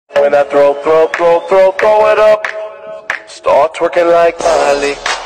When I throw it up, start twerking like Miley.